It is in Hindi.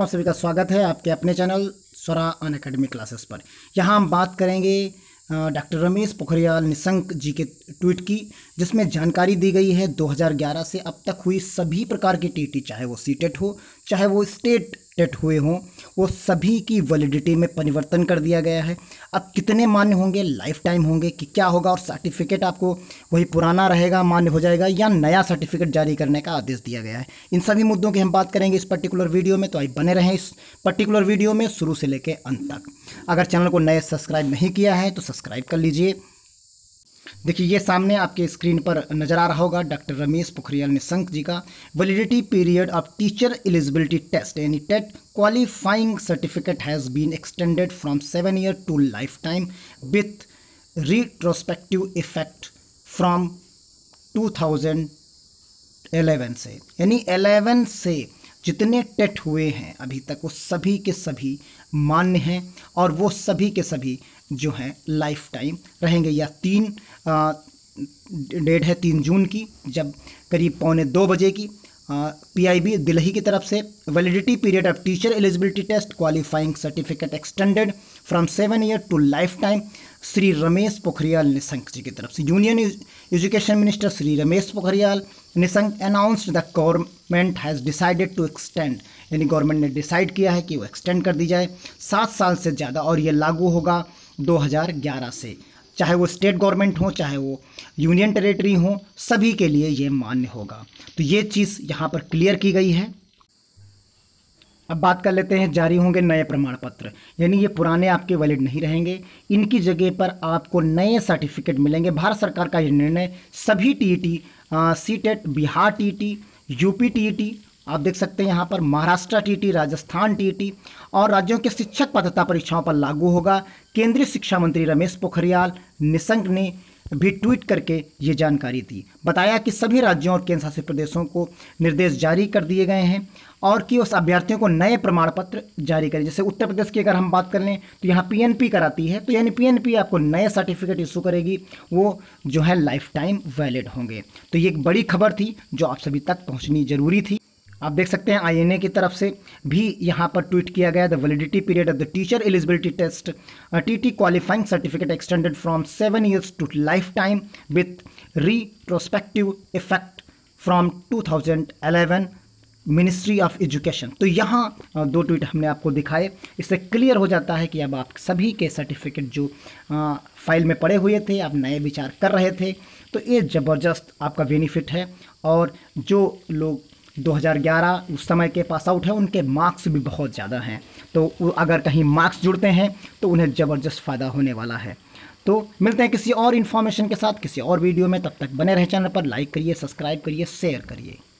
आप सभी का स्वागत है आपके अपने चैनल स्वरा अनअकैडमी क्लासेस पर। यहाँ हम बात करेंगे डॉक्टर रमेश पोखरियाल निशंक जी के ट्वीट की, जिसमें जानकारी दी गई है 2011 से अब तक हुई सभी प्रकार की टीटी, चाहे वो सीटेट हो चाहे वो स्टेट टेट हुए हों, वो सभी की वैलिडिटी में परिवर्तन कर दिया गया है। अब कितने मान्य होंगे, लाइफ टाइम होंगे कि क्या होगा, और सर्टिफिकेट आपको वही पुराना रहेगा, मान्य हो जाएगा, या नया सर्टिफिकेट जारी करने का आदेश दिया गया है। इन सभी मुद्दों की हम बात करेंगे इस पर्टिकुलर वीडियो में, तो आइए बने रहें इस पर्टिकुलर वीडियो में शुरू से लेकर अंत तक। अगर चैनल को नए सब्सक्राइब नहीं किया है तो सब्सक्राइब कर लीजिए। देखिए, ये सामने आपके स्क्रीन पर नज़र आ रहा होगा डॉक्टर रमेश पोखरियाल निशंक जी का validity period of teacher eligibility test यानी TET qualifying certificate has been extended from 7 year to life time with retrospective effect from 2011 से, यानी 11 से जितने टेट हुए हैं अभी तक वो सभी के सभी मान्य हैं, और वो सभी के सभी जो हैं लाइफ टाइम रहेंगे। या डेट है 3 जून की, जब करीब 1:45 बजे की PIB दिल्ली की तरफ से validity period of teacher eligibility test qualifying certificate extended from 7 year to life time Shri Ramesh Pokhriyal Nishank ji की तरफ से। Union education minister Shri Ramesh Pokhriyal Nishank announced the government has decided to extend, यानी गवर्नमेंट ने डिसाइड किया है कि वो एक्सटेंड कर दी जाए 7 साल से ज़्यादा, और ये लागू होगा 2011 से। चाहे वो स्टेट गवर्नमेंट हो चाहे वो यूनियन टेरिटरी हो, सभी के लिए ये मान्य होगा। तो ये चीज़ यहाँ पर क्लियर की गई है। अब बात कर लेते हैं, जारी होंगे नए प्रमाण पत्र, यानी ये पुराने आपके वैलिड नहीं रहेंगे, इनकी जगह पर आपको नए सर्टिफिकेट मिलेंगे। भारत सरकार का ये निर्णय सभी TET, CTET, Bihar TET, UP TET, आप देख सकते हैं यहाँ पर महाराष्ट्र TET, राजस्थान TET और राज्यों के शिक्षक पात्रता परीक्षाओं पर लागू होगा। केंद्रीय शिक्षा मंत्री रमेश पोखरियाल निशंक ने भी ट्वीट करके ये जानकारी दी। बताया कि सभी राज्यों और केंद्र शासित प्रदेशों को निर्देश जारी कर दिए गए हैं और कि उस अभ्यर्थियों को नए प्रमाण पत्र जारी करें। जैसे उत्तर प्रदेश की अगर हम बात कर लें तो यहाँ PNP कराती है, तो यानी PNP आपको नए सर्टिफिकेट इशू करेगी, वो जो है लाइफ टाइम वैलिड होंगे। तो ये एक बड़ी खबर थी जो आप सभी तक पहुँचनी जरूरी थी। आप देख सकते हैं INA की तरफ से भी यहाँ पर ट्वीट किया गया, the validity period of the teacher eligibility test TT qualifying certificate extended from 7 years to life time with retrospective effect from 2011 ministry of education. तो यहाँ 2 ट्वीट हमने आपको दिखाए, इससे क्लियर हो जाता है कि अब आप सभी के सर्टिफिकेट जो फाइल में पड़े हुए थे, आप नए विचार कर रहे थे, तो ये ज़बरदस्त आपका बेनिफिट है। और जो लोग 2011 उस समय के पास आउट है, उनके मार्क्स भी बहुत ज़्यादा हैं, तो अगर कहीं मार्क्स जुड़ते हैं तो उन्हें ज़बरदस्त फ़ायदा होने वाला है। तो मिलते हैं किसी और इन्फॉर्मेशन के साथ किसी और वीडियो में, तब तक बने रहे चैनल पर, लाइक करिए, सब्सक्राइब करिए, शेयर करिए।